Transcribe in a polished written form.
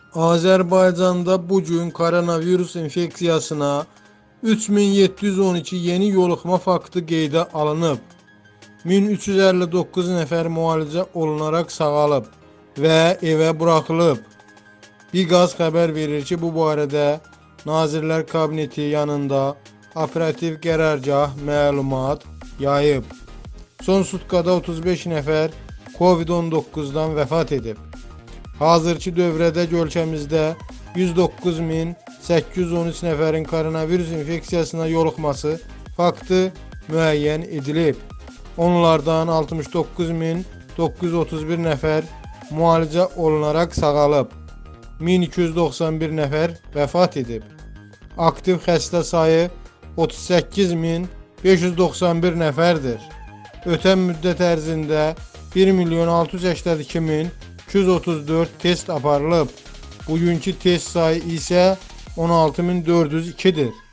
Azərbaycanda bugün koronavirus infeksiyasına 3712 yeni yoluxma faktı qeydə alınıb. 1359 nəfər müalicə olunaraq sağalıb və evə buraxılıb. Biqaz xəbər verir ki, bu barədə Nazirlər Kabineti yanında operativ qərargah məlumat yayıb. Son sutkada 35 nəfər COVID-19'dan vəfat edib. Hazırki dövrədə ölkəmizdə 109.813 nəfərin koronavirus infeksiyasına yoluxması faktı müəyyən edilib. Onlardan 69.931 nəfər müalicə olunaraq sağalıb. 1291 nəfər vəfat edib. Aktiv xəstə sayı 38.591 nəfərdir. Ötən müddət ərzində 1.682.234 test aparılıb. Bugünkü test sayı isə 16.402'dir.